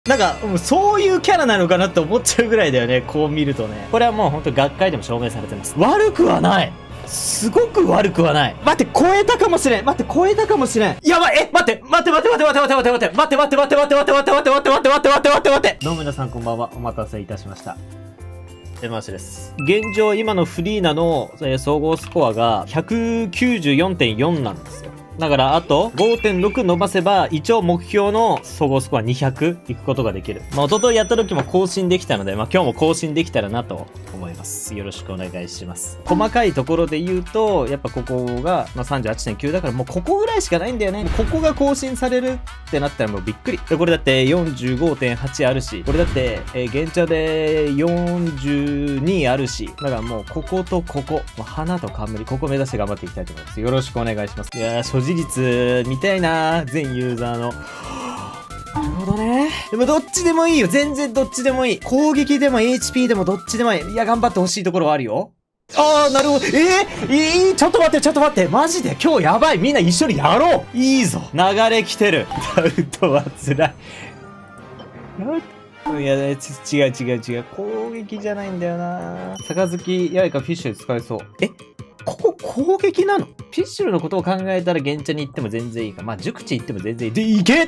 なんか、もうそういうキャラなのかなって思っちゃうぐらいだよね。こう見るとね。これはもう本当学会でも証明されてます。悪くはない。すごく悪くはない。待って、超えたかもしれん。待って、超えたかもしれん。やばい、待って、待って待って待って待って待って待って待って待って待って待って待って待って待って待って待って待って待って待って。どうも皆さんこんばんは。お待たせいたしました。エマシです。現状、今のフリーナの、総合スコアが 194.4 なんですよ。だから、あと 5.6 伸ばせば、一応目標の総合スコア200いくことができる。まあ、一昨日やった時も更新できたので、まあ、今日も更新できたらなと思います。よろしくお願いします。細かいところで言うと、やっぱここが、まあ、38.9 だからもうここぐらいしかないんだよね。ここが更新されるってなったらもうびっくり。でこれだって 45.8 あるし、これだって、現状で42あるし、だからもうこことここ、もう花と冠、ここ目指して頑張っていきたいと思います。よろしくお願いします。いやー、所持率見たいなー、全ユーザーの。なるほどね。でもどっちでもいいよ。全然どっちでもいい。攻撃でも HP でもどっちでもいい。いや、頑張ってほしいところはあるよ。あー、なるほど。ちょっと待って、ちょっと待って。マジで今日やばい。みんな一緒にやろう。いいぞ。流れ来てる。ダウトは辛い。いや、違う。攻撃じゃないんだよな。杯、やいかフィッシュ使えそう。ここ攻撃なの？フィッシュルのことを考えたら現地に行っても全然いいか。まあ、熟知行っても全然いい。で、いけ！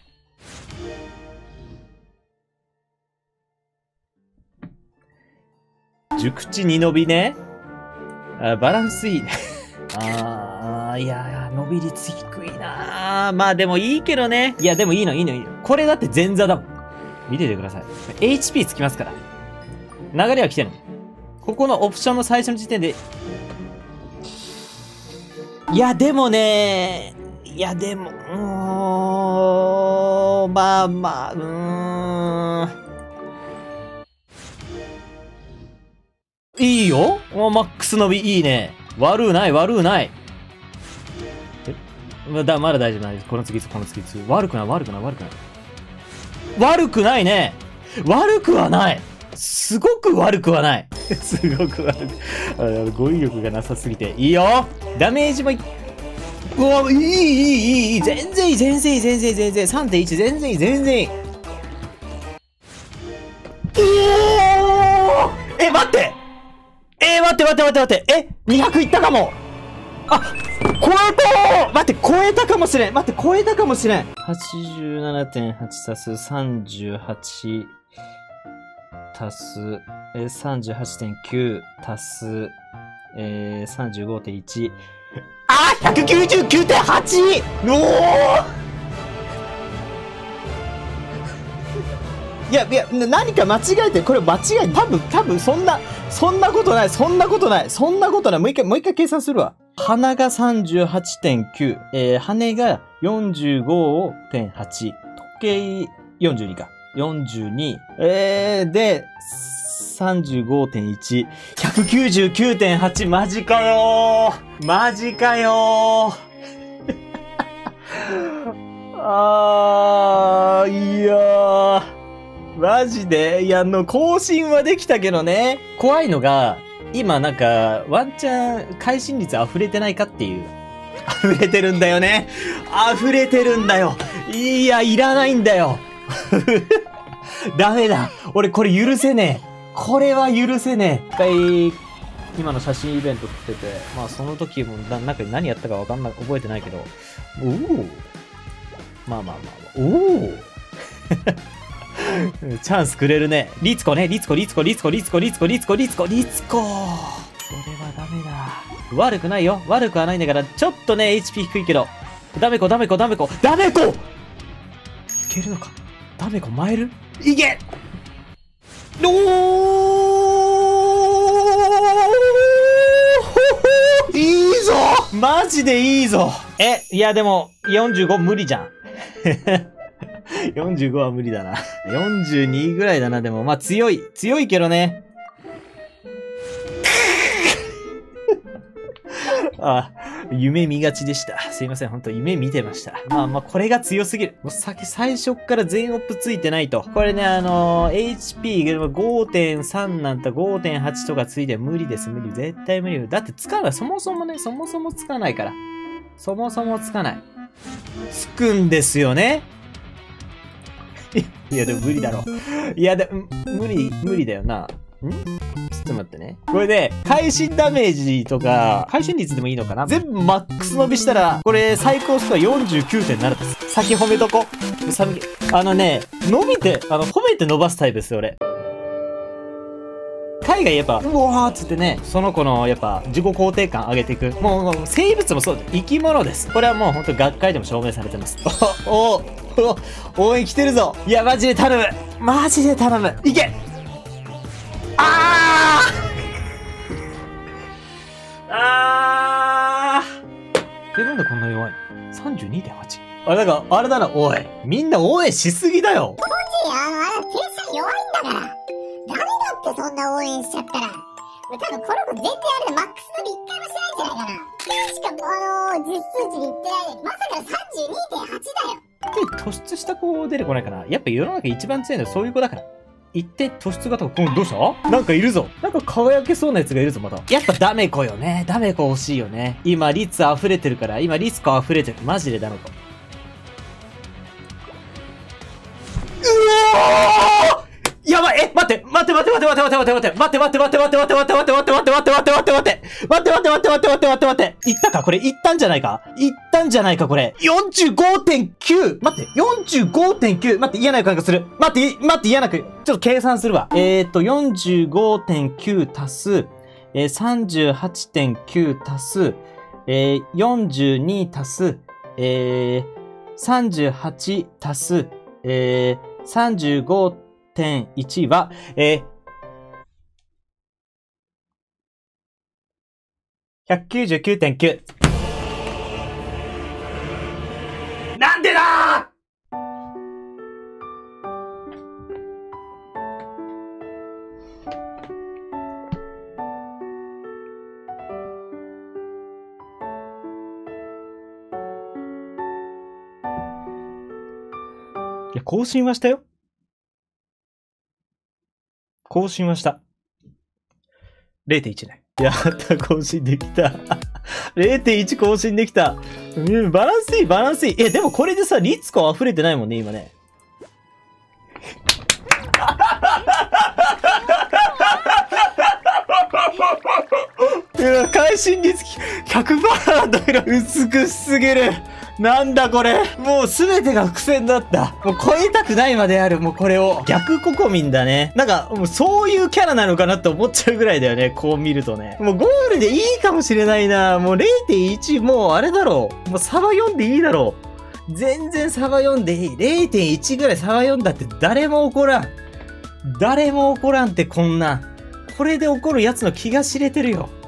熟知2伸びね。バランスいいね。いや、伸び率低いな。まあでもいいけどね。いや、でもいいの。これだって前座だもん。見ててください。HP つきますから。流れは来てるの。ここのオプションの最初の時点で、いや、でもね、いいよ。マックス伸びいいね。悪うない。まだ大丈夫。この次。悪くない。悪くないね。悪くはない。すごく悪くはない。語彙力がなさすぎて。いいよ。ダメージもうわ、いい。全然いい。3.1 全然いい。待って。200いったかも。超えた。超えたかもしれん。87.8 足す38足す38.9 足す35.1。199.8! いや、何か間違えてる。これ間違えてる。多分そんなことない。もう一回計算するわ。鼻が 38.9、羽が 45.8、時計42か。42、で、35.1、199.8、マジかよー。いやー。マジで？いや、更新はできたけどね。怖いのが、今なんか、ワンチャン、会心率溢れてないかっていう。溢れてるんだよね。いや、いらないんだよ。ダメだ。俺これ許せねえ。これは許せねえ。一回、今の写真イベント撮ってて、まあその時もなんか何やったか覚えてないけど、チャンスくれるね。リツコ。それはダメだ。悪くないよ。悪くはないんだから、ちょっとね、HP 低いけど。ダメコいけるのか。ダメコ参る？いけ！いいぞ！マジでいいぞ！いやでも、45無理じゃん。45は無理だな。42ぐらいだな。でも、まあ強いけどね。夢見がちでした。すいません。本当夢見てました。まあ、これが強すぎる。もう最初から全オップついてないと。これね、HP が 5.3 なんて 5.8 とかついて無理です。絶対無理。だってつかない。そもそもつかないから。つくんですよね。 いや、でも無理だろ。いや、無理だよな。ちょっと待ってね。これで、会心ダメージとか、会心率でもいいのかな、全部マックス伸びしたら、これ最高スコア49.7です。先褒めとこ。伸びて、褒めて伸ばすタイプですよ、俺。海外やっぱ、うわーっつってね、その子のやっぱ自己肯定感上げていく。もう生物もそうで、生き物です。これはもうほんと学会でも証明されてます。応援来てるぞ。いや、マジで頼む。マジで頼む。いけなんでこんな弱いの ?32.8。なんか、あれだな、おい。みんな応援しすぎだよ。 あれ、計算弱いんだから。ダメだってそんな応援しちゃったら。多分この子全然あれマックスの1回もしてないんじゃないかな。しかも実数値で言ってないのに、まさかの 32.8 だよ。 突出した子出てこないかな。やっぱ世の中一番強いのはそういう子だから。一定突出型、どうしたなんかいるぞ。なんか輝けそうなやつがいるぞ、また。やっぱダメ子よね。ダメ子欲しいよね。今、率溢れてるから。今、リスク溢れてる。マジでダメ子。やばい待っていったかこれいったんじゃないかこれ。45.9! 待って、45.9! 待って、嫌な予感がする。待って、嫌な予感。ちょっと計算するわ。45.9 足す、38.9 足す、42足す、38足す、35.1 は、199.9。なんでだー！いや、更新はしたよ。更新はした。0.1 ね。やった、更新できた。0.1 更新できた。バランスいい、バランスいい。でもこれでさ、リツコ溢れてないもんね、今ね。会心率 100% なんだけど、美しすぎる。なんだこれ。もうすべてが伏線だった。もう超えたくないまである。もうこれを。逆ココミンだね。なんか、もうそういうキャラなのかなって思っちゃうぐらいだよね。こう見るとね。もうゴールでいいかもしれないな。もう 0.1 もうあれだろう。もうサバ読んでいいだろう。全然サバ読んでいい。0.1 ぐらいサバ読んだって誰も怒らん。誰も怒らんってこんな。これで怒るやつの気が知れてるよ。